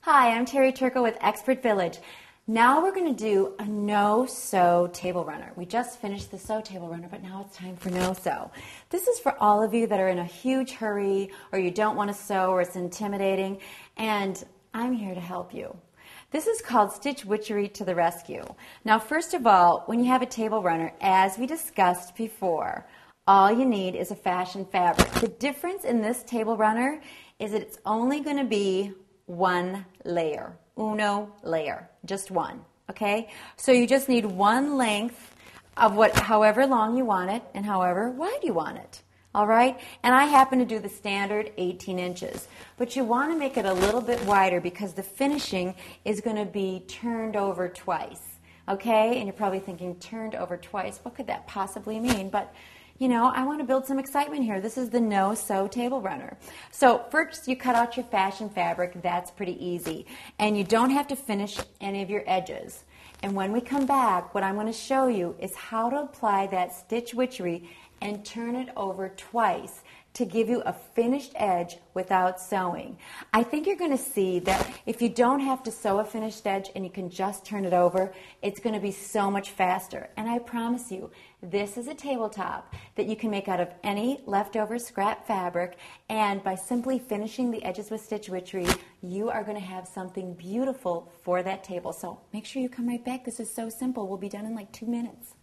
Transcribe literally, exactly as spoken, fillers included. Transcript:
Hi, I'm Terry Turco with Expert Village. Now we're going to do a no-sew table runner. We just finished the sew table runner, but now it's time for no-sew. This is for all of you that are in a huge hurry, or you don't want to sew, or it's intimidating, and I'm here to help you. This is called Stitch Witchery to the Rescue. Now, first of all, when you have a table runner, as we discussed before, all you need is a fashion fabric. The difference in this table runner is that it's only going to be one layer, uno layer, just one, okay? So you just need one length of what, however long you want it and however wide you want it, all right? And I happen to do the standard eighteen inches, but you want to make it a little bit wider because the finishing is going to be turned over twice, okay? And you're probably thinking, turned over twice, what could that possibly mean? But you know, I want to build some excitement here. This is the no-sew table runner. So first you cut out your fashion fabric. That's pretty easy. And you don't have to finish any of your edges. And when we come back, what I'm going to show you is how to apply that Stitch Witchery and turn it over twice to give you a finished edge without sewing. I think you're going to see that if you don't have to sew a finished edge and you can just turn it over, it's going to be so much faster. And I promise you, this is a tabletop that you can make out of any leftover scrap fabric, and by simply finishing the edges with Stitch Witchery, you are going to have something beautiful for that table. So make sure you come right back. This is so simple. We'll be done in like two minutes.